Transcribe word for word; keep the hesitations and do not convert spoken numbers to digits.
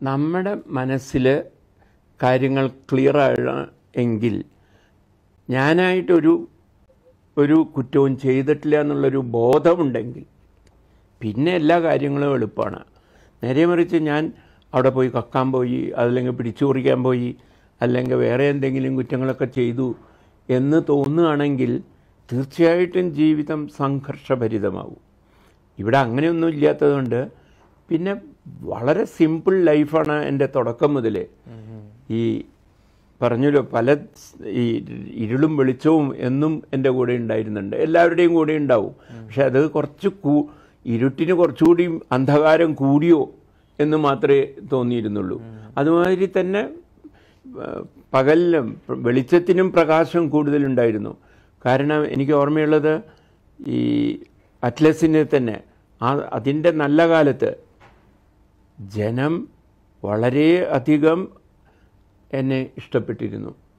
നമ്മുടെ മനസ്സിൽ കാര്യങ്ങൾ ക്ലിയറാണ് എങ്കിൽ ഞാനായിട്ടൊരു ഒരു കുറ്റവും ചെയ്തിട്ടില്ല എന്നുള്ളൊരു ബോധമുണ്ടെങ്കിൽ പിന്നെ എല്ലാ കാര്യങ്ങളും എളുപ്പമാണ്. നേരെ മറിച്ച് ഞാൻ അവിടെ പോയി കക്കാൻ പോയി, അല്ലെങ്കിൽ പിടിച്ചു പറിക്കാൻ പോയി, അല്ലെങ്കിൽ വേറെ എന്തെങ്കിലും കുറ്റങ്ങളൊക്കെ ചെയ്തു എന്ന് തോന്നുകയാണെങ്കിൽ തീർച്ചയായിട്ടും ജീവിതം സംഘർഷഭരിതമാവും. ഇവിടെ അങ്ങനെയൊന്നും ഇല്ലാത്തതുകൊണ്ട് പിന്നെ വളരെ സിമ്പിൾ ലൈഫാണ് എൻ്റെ തുടക്കം മുതൽ. ഈ പറഞ്ഞല്ലോ, പല ഈ ഇരുളും വെളിച്ചവും എന്നും എൻ്റെ കൂടെ ഉണ്ടായിരുന്നുണ്ട്, എല്ലാവരുടെയും കൂടെ ഉണ്ടാവും. പക്ഷെ അത് കുറച്ച് കൂ ഇരുട്ടിന് കുറച്ചുകൂടി അന്ധകാരം കൂടിയോ എന്ന് മാത്രമേ തോന്നിയിരുന്നുള്ളൂ. അതുമാതിരി തന്നെ പകലിലും വെളിച്ചത്തിനും പ്രകാശം കൂടുതലുണ്ടായിരുന്നു. കാരണം എനിക്ക് ഓർമ്മയുള്ളത് ഈ അറ്റ്ലസിനെ തന്നെ ആ അതിൻ്റെ നല്ല കാലത്ത് ജനം വളരെ അധികം എന്നെ ഇഷ്ടപ്പെട്ടിരുന്നു.